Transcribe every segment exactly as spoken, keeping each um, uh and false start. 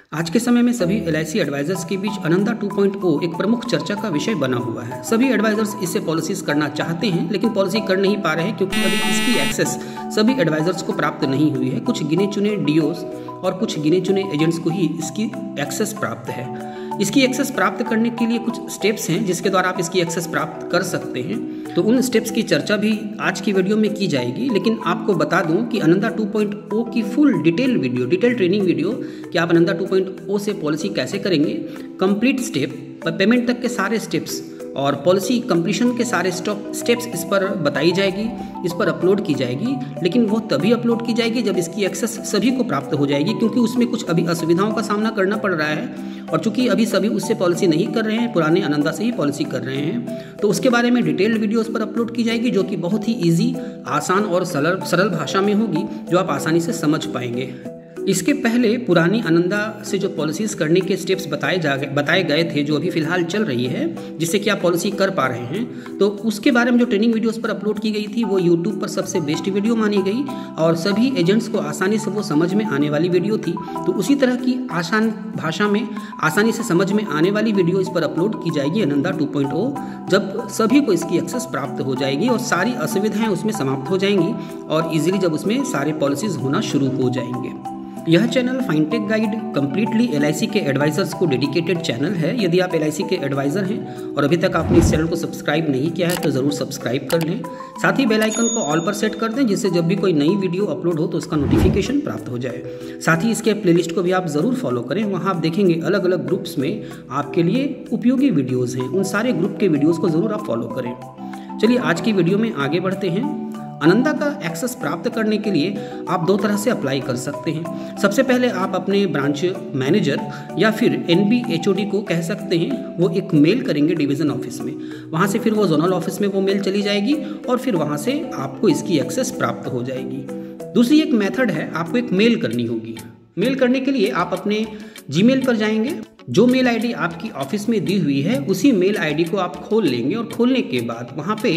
आज के समय में सभी एल आई सी एडवाइजर्स के बीच आनंदा टू पॉइंट ओ एक प्रमुख चर्चा का विषय बना हुआ है। सभी एडवाइजर्स इससे पॉलिसीज करना चाहते हैं लेकिन पॉलिसी कर नहीं पा रहे हैं क्योंकि अभी इसकी एक्सेस सभी एडवाइजर्स को प्राप्त नहीं हुई है। कुछ गिने चुने डीओस और कुछ गिने चुने एजेंट्स को ही इसकी एक्सेस प्राप्त है। इसकी एक्सेस प्राप्त करने के लिए कुछ स्टेप्स हैं जिसके द्वारा आप इसकी एक्सेस प्राप्त कर सकते हैं। तो उन स्टेप्स की चर्चा भी आज की वीडियो में की जाएगी, लेकिन आपको बता दूं कि आनंदा टू पॉइंट ओ की full detail video, detail training video कि आप आनंदा टू पॉइंट ओ से पॉलिसी कैसे करेंगे, कंप्लीट स्टेप, पेमेंट तक के सारे स्टेप्स और पॉलिसी कंप्लीशन के सारे स्टेप्स इस पर बताई जाएगी, इस पर अपलोड की जाएगी। लेकिन वो तभी अपलोड की जाएगी जब इसकी एक्सेस सभी को प्राप्त हो जाएगी, क्योंकि उसमें कुछ अभी असुविधाओं का सामना करना पड़ रहा है और चूंकि अभी सभी उससे पॉलिसी नहीं कर रहे हैं, पुराने आनंदा से ही पॉलिसी कर रहे हैं, तो उसके बारे में डिटेल्ड वीडियो उस पर अपलोड की जाएगी जो कि बहुत ही ईजी, आसान और सरल सरल भाषा में होगी जो आप आसानी से समझ पाएंगे। इसके पहले पुरानी आनंदा से जो पॉलिसीज़ करने के स्टेप्स बताए जा बताए गए थे, जो अभी फिलहाल चल रही है, जिससे कि आप पॉलिसी कर पा रहे हैं, तो उसके बारे में जो ट्रेनिंग वीडियोस पर अपलोड की गई थी वो यूट्यूब पर सबसे बेस्ट वीडियो मानी गई और सभी एजेंट्स को आसानी से वो समझ में आने वाली वीडियो थी। तो उसी तरह की आसान भाषा में आसानी से समझ में आने वाली वीडियो इस पर अपलोड की जाएगी आनंदा टू पॉइंट ओ, जब सभी को इसकी एक्सेस प्राप्त हो जाएगी और सारी असुविधाएँ उसमें समाप्त हो जाएंगी और ईजिली जब उसमें सारे पॉलिसीज़ होना शुरू हो जाएंगे। यह channel fintech guide completely L I C के एडवाइजर्स को डेडिकेटेड चैनल है। यदि आप एल आई सी के एडवाइजर हैं और अभी तक आपने इस चैनल को सब्सक्राइब नहीं किया है तो ज़रूर सब्सक्राइब कर लें। साथ ही बेल आइकन को ऑल पर सेट कर दें जिससे जब भी कोई नई वीडियो अपलोड हो तो उसका नोटिफिकेशन प्राप्त हो जाए। साथ ही इसके प्लेलिस्ट को भी आप ज़रूर फॉलो करें, वहाँ आप देखेंगे अलग अलग ग्रुप्स में आपके लिए उपयोगी वीडियोज़ हैं, उन सारे ग्रुप के वीडियोज़ को ज़रूर आप फॉलो करें। चलिए आज की वीडियो में आगे बढ़ते हैं। आनंदा का एक्सेस प्राप्त करने के लिए आप दो तरह से अप्लाई कर सकते हैं। सबसे पहले आप अपने ब्रांच मैनेजर या फिर N B H O D को कह सकते हैं, वो एक मेल करेंगे डिवीज़न ऑफिस में, वहाँ से फिर वो जोनल ऑफिस में वो मेल चली जाएगी और फिर वहाँ से आपको इसकी एक्सेस प्राप्त हो जाएगी। दूसरी एक मेथड है, आपको एक मेल करनी होगी। मेल करने के लिए आप अपने जीमेल पर जाएंगे, जो मेल आईडी आपकी ऑफिस में दी हुई है उसी मेल आईडी को आप खोल लेंगे और खोलने के बाद वहाँ पे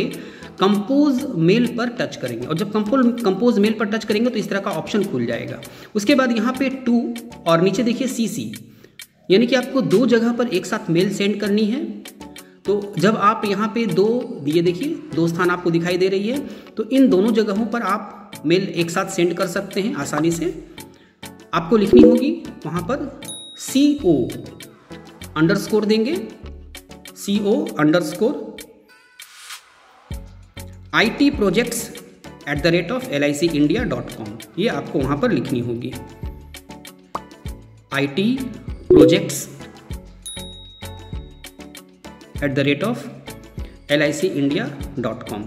कंपोज मेल पर टच करेंगे और जब कंपोज कंपोज मेल पर टच करेंगे तो इस तरह का ऑप्शन खुल जाएगा। उसके बाद यहाँ पे टू और नीचे देखिए सी सी, यानी कि आपको दो जगह पर एक साथ मेल सेंड करनी है। तो जब आप यहाँ पे दो, ये देखिए दो स्थान आपको दिखाई दे रही है, तो इन दोनों जगहों पर आप मेल एक साथ सेंड कर सकते हैं आसानी से। आपको लिखनी होगी वहाँ पर सी ओ अंडर स्कोर देंगे, C O underscore I T projects at the rate of L I C India dot com, ये आपको वहाँ पर लिखनी होगी। I T projects at the rate of L I C India dot com.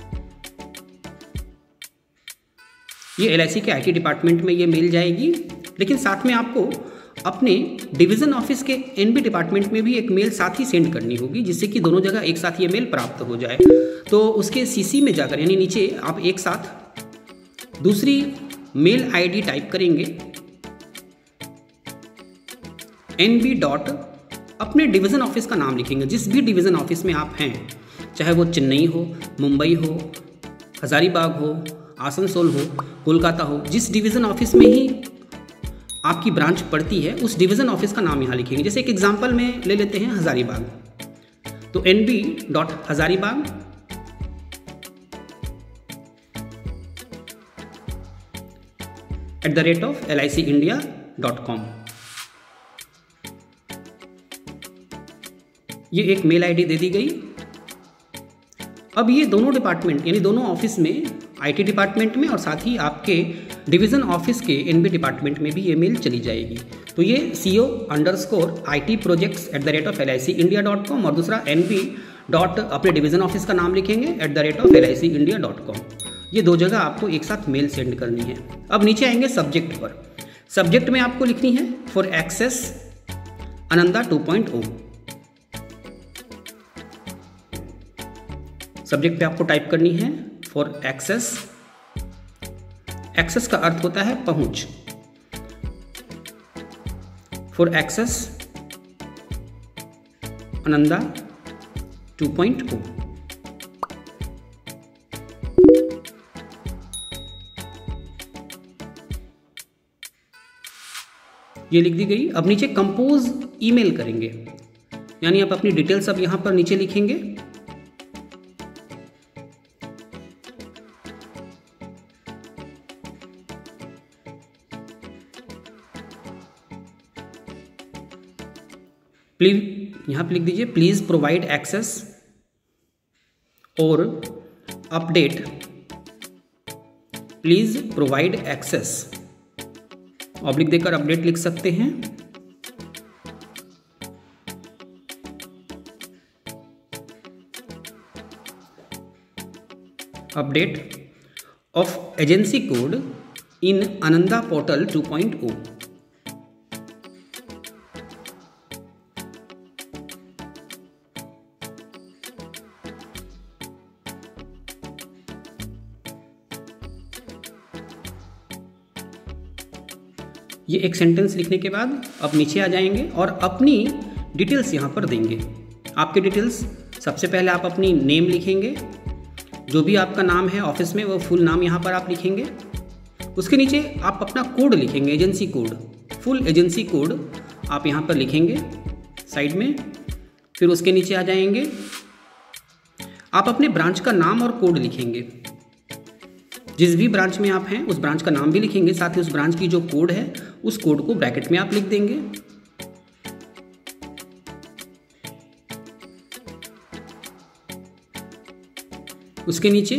ये L I C के I T department में ये मेल जाएगी, लेकिन साथ में आपको अपने डिवीज़न ऑफिस के एन बी डिपार्टमेंट में भी एक मेल साथ ही सेंड करनी होगी, जिससे कि दोनों जगह एक साथ ये मेल प्राप्त हो जाए। तो उसके सीसी में जाकर यानी नीचे आप एक साथ दूसरी मेल आईडी टाइप करेंगे, एन बी डॉट अपने डिवीज़न ऑफिस का नाम लिखेंगे, जिस भी डिवीज़न ऑफिस में आप हैं, चाहे वो चेन्नई हो, मुंबई हो, हजारीबाग हो, आसनसोल हो, कोलकाता हो, जिस डिवीज़न ऑफिस में ही आपकी ब्रांच पड़ती है उस डिवीज़न ऑफिस का नाम यहाँ लिखेंगे। जैसे एक एग्जांपल में ले लेते हैं हजारीबाग, तो N B dot Hazaribagh at the rate of L I C India dot com. ये एक मेल आईडी दे दी गई। अब ये दोनों डिपार्टमेंट यानी दोनों ऑफिस में, आई टी डिपार्टमेंट में और साथ ही आपके डिवीज़न ऑफिस के एन बी डिपार्टमेंट में भी ये मेल चली जाएगी। तो ये C O underscore I T projects at the rate of L I C India dot com और दूसरा एन बी डॉट अपने डिवीज़न ऑफिस का नाम लिखेंगे at the rate of L I C India dot com. ये दो जगह आपको एक साथ मेल सेंड करनी है। अब नीचे आएंगे सब्जेक्ट पर। सब्जेक्ट में आपको लिखनी है for access Ananda two point O. Subject पे आपको टाइप करनी है फॉर एक्सेस। एक्सेस का अर्थ होता है पहुंच। For access Ananda two point O. ये लिख दी गई। अब नीचे कंपोज ईमेल करेंगे, यानी आप अपनी डिटेल्स अब यहाँ पर नीचे लिखेंगे। प्लीज यहाँ पे लिख दीजिए प्लीज प्रोवाइड एक्सेस और update, please provide access, oblique देकर अपडेट लिख सकते हैं। Update of agency code in Ananda portal two point O. ये एक सेंटेंस लिखने के बाद अब नीचे आ जाएंगे और अपनी डिटेल्स यहाँ पर देंगे। आपके डिटेल्स सबसे पहले आप अपनी नेम लिखेंगे, जो भी आपका नाम है ऑफिस में वो फुल नाम यहाँ पर आप लिखेंगे। उसके नीचे आप अपना कोड लिखेंगे, agency code, full agency code आप यहाँ पर लिखेंगे साइड में। फिर उसके नीचे आ जाएंगे, आप अपने ब्रांच का नाम और कोड लिखेंगे। जिस भी ब्रांच में आप हैं उस ब्रांच का नाम भी लिखेंगे, साथ ही उस ब्रांच की जो कोड है उस कोड को ब्रैकेट में आप लिख देंगे। उसके नीचे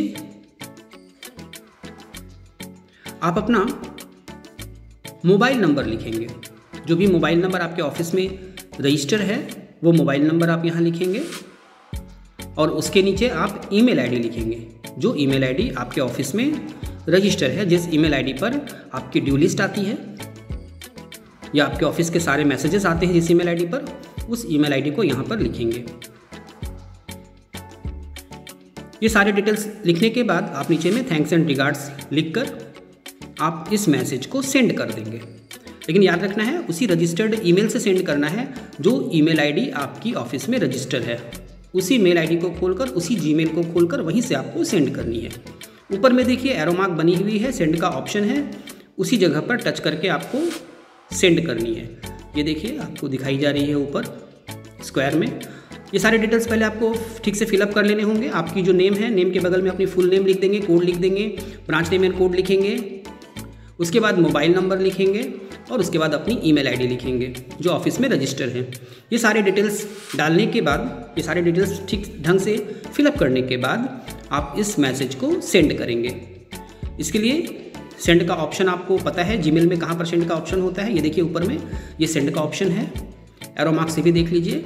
आप अपना मोबाइल नंबर लिखेंगे, जो भी मोबाइल नंबर आपके ऑफिस में रजिस्टर है वो मोबाइल नंबर आप यहाँ लिखेंगे। और उसके नीचे आप ईमेल आईडी लिखेंगे, जो ईमेल आईडी आपके ऑफिस में रजिस्टर है, जिस ईमेल आईडी पर आपकी ड्यू लिस्ट आती है या आपके ऑफिस के सारे मैसेजेस आते हैं जिस ईमेल आईडी पर, उस ईमेल आईडी को यहाँ पर लिखेंगे। ये सारे डिटेल्स लिखने के बाद आप नीचे में थैंक्स एंड रिगार्ड्स लिखकर आप इस मैसेज को सेंड कर देंगे। लेकिन याद रखना है उसी रजिस्टर्ड ईमेल से सेंड करना है जो ईमेल आईडी आपकी ऑफिस में रजिस्टर है। उसी मेल आईडी को खोलकर, उसी जीमेल को खोलकर वहीं से आपको सेंड करनी है। ऊपर में देखिए एरो मार्क बनी हुई है, सेंड का ऑप्शन है, उसी जगह पर टच करके आपको सेंड करनी है। ये देखिए आपको दिखाई जा रही है ऊपर स्क्वायर में। ये सारे डिटेल्स पहले आपको ठीक से फिलअप कर लेने होंगे। आपकी जो नेम है, नेम के बगल में अपनी फुल नेम लिख देंगे, कोड लिख देंगे, ब्रांच नेम एंड कोड लिखेंगे। उसके बाद मोबाइल नंबर लिखेंगे और उसके बाद अपनी ईमेल आईडी लिखेंगे जो ऑफिस में रजिस्टर है। ये सारे डिटेल्स डालने के बाद, ये सारे डिटेल्स ठीक ढंग से फिलअप करने के बाद आप इस मैसेज को सेंड करेंगे। इसके लिए सेंड का ऑप्शन आपको पता है जीमेल में कहाँ पर सेंड का ऑप्शन होता है। ये देखिए ऊपर में ये सेंड का ऑप्शन है, एरो मार्क से भी देख लीजिए।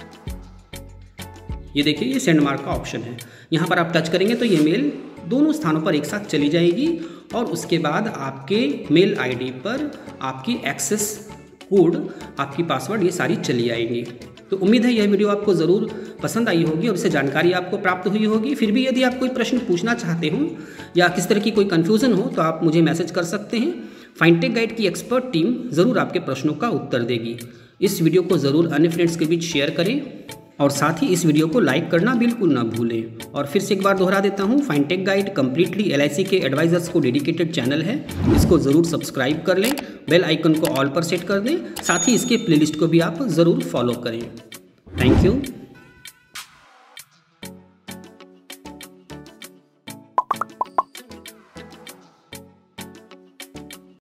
ये देखिए ये सेंड मार्क का ऑप्शन है, यहाँ पर आप टच करेंगे तो ये मेल दोनों स्थानों पर एक साथ चली जाएगी और उसके बाद आपके मेल आईडी पर आपकी एक्सेस कोड, आपकी पासवर्ड, ये सारी चली आएंगी। तो उम्मीद है यह वीडियो आपको ज़रूर पसंद आई होगी और इससे जानकारी आपको प्राप्त हुई होगी। फिर भी यदि आप कोई प्रश्न पूछना चाहते हो या किस तरह की कोई कन्फ्यूज़न हो तो आप मुझे मैसेज कर सकते हैं। फाइनटेक गाइड की एक्सपर्ट टीम ज़रूर आपके प्रश्नों का उत्तर देगी। इस वीडियो को ज़रूर अन्य फ्रेंड्स के बीच शेयर करें और साथ ही इस वीडियो को लाइक करना बिल्कुल ना भूलें। और फिर से एक बार दोहरा देता हूँ, fintech guide completely L I C के एडवाइजर्स को डेडिकेटेड चैनल है। इसको ज़रूर सब्सक्राइब कर लें, बेल आइकन को ऑल पर सेट कर दें, साथ ही इसके प्लेलिस्ट को भी आप ज़रूर फॉलो करें। Thank you.